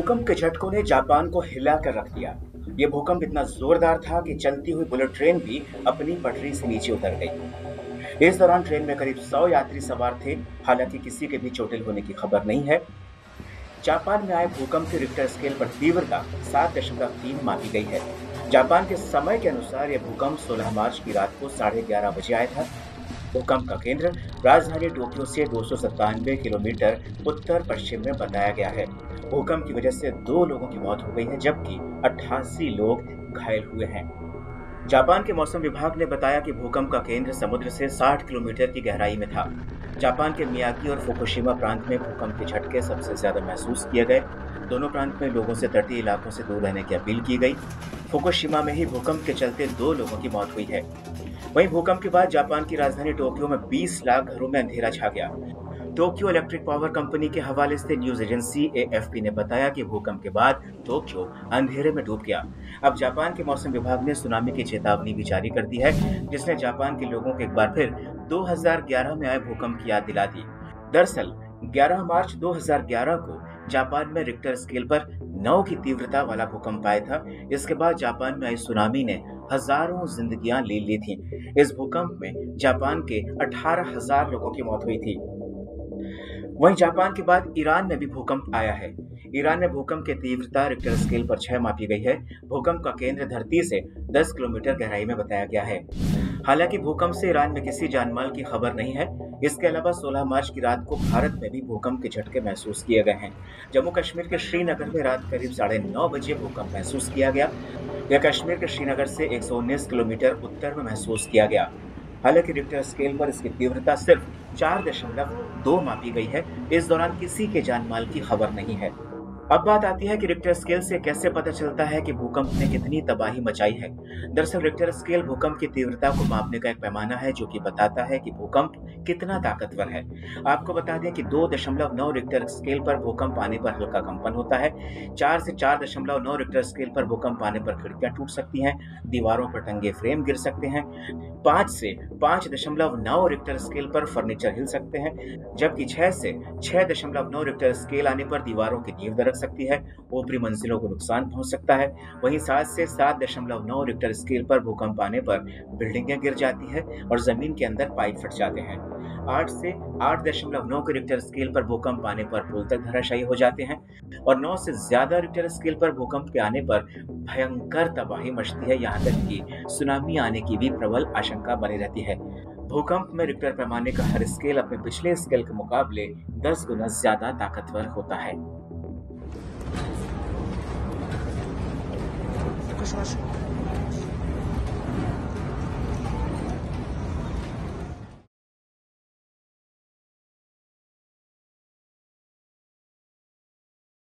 भूकंप के झटकों ने जापान को हिला कर रख दिया। ये भूकंप इतना जोरदार था कि चलती हुई बुलेट ट्रेन भी अपनी पटरी से नीचे उतर गई। इस दौरान ट्रेन में करीब 100 यात्री सवार थे। हालांकि किसी के भी चोटिल होने की खबर नहीं है। जापान में आए भूकंप की रिक्टर स्केल पर तीव्रता 7.3 मापी गई है। जापान के समय के अनुसार यह भूकंप 16 मार्च की रात को 11:30 बजे आया था। भूकंप का केंद्र राजधानी टोक्यो से 297 किलोमीटर उत्तर पश्चिम में बताया गया है। भूकंप की वजह से 2 लोगों की मौत हो गई है, जबकि 88 लोग घायल हुए हैं। जापान के मौसम विभाग ने बताया कि भूकंप का केंद्र समुद्र से 60 किलोमीटर की गहराई में था। जापान के मियागी और फुकुशिमा प्रांत में भूकंप के झटके सबसे ज्यादा महसूस किए गए। दोनों प्रांत में लोगों से तटीय इलाकों से दूर रहने की अपील की गई। फुकुशिमा में ही भूकंप के चलते 2 लोगों की मौत हुई है। वहीं भूकंप के बाद जापान की राजधानी टोक्यो में 20 लाख घरों में अंधेरा छा गया। टोक्यो इलेक्ट्रिक पावर कंपनी के हवाले से न्यूज एजेंसी एएफपी ने बताया कि भूकंप के बाद टोक्यो अंधेरे में डूब गया। अब जापान के मौसम विभाग ने सुनामी की चेतावनी भी जारी कर दी है, जिसने जापान के लोगों को एक बार फिर 2011 में आए भूकंप की याद दिला दी। दरअसल 11 मार्च 2011 को जापान में रिक्टर स्केल पर 9 की तीव्रता वाला भूकंप आया था। इसके बाद जापान में आई सुनामी ने हजारों जिंदगियां ले ली थीं। इस भूकंप में जापान के 18,000 लोगों की मौत हुई थी। वहीं जापान के बाद ईरान में भी भूकंप आया है। ईरान में भूकंप की तीव्रता रिक्टर स्केल पर 6 मापी गई है। भूकंप का केंद्र धरती से 10 किलोमीटर गहराई में बताया गया है। हालांकि भूकंप से ईरान में किसी जानमाल की खबर नहीं है। इसके अलावा 16 मार्च की रात को भारत में भी भूकंप के झटके महसूस किए गए हैं। जम्मू कश्मीर के श्रीनगर में रात करीब 9:30 बजे भूकंप महसूस किया गया। यह कश्मीर के श्रीनगर से 119 किलोमीटर उत्तर में महसूस किया गया। हालांकि रिक्टर स्केल पर इसकी तीव्रता सिर्फ 4.2 मापी गई है। इस दौरान किसी के जानमाल की खबर नहीं है। अब बात आती है कि रिक्टर स्केल से कैसे पता चलता है कि भूकंप ने कितनी तबाही मचाई है। दरअसल रिक्टर स्केल भूकंप की तीव्रता को मापने का एक पैमाना है, जो कि बताता है कि भूकंप कितना ताकतवर है। आपको बता दें कि 2.9 रिक्टर स्केल पर भूकंप आने पर हल्का कंपन होता है। 4 से 4.9 रिक्टर स्केल पर भूकंप आने पर खिड़कियां टूट सकती हैं, दीवारों पर टंगे फ्रेम गिर सकते हैं। 5 से 5.9 रिक्टर स्केल पर फर्नीचर हिल सकते हैं, जबकि 6 से 6.9 रिक्टर स्केल आने पर दीवारों की नींव दरक सकती है, ऊपरी मंजिलों को नुकसान पहुंच सकता है। वहीं 7 से 7.9 रिक्टर स्केल पर भूकंप आने पर बिल्डिंगें गिर जाती है और जमीन के अंदर पाइप फट जाते हैं। 8 से 8.9 के रिक्टर स्केल पर भूकंप आने पर पुल तक धराशायी हो जाते हैं और 9 से ज्यादा रिक्टर स्केल पर भूकंप के आने पर भयंकर तबाही मचती है। यहाँ तक कि सुनामी आने की भी प्रबल आशंका बनी रहती है। भूकंप में रिक्टर पैमाने का हर स्केल अपने पिछले स्केल के मुकाबले 10 गुना ज्यादा ताकतवर होता है। खुश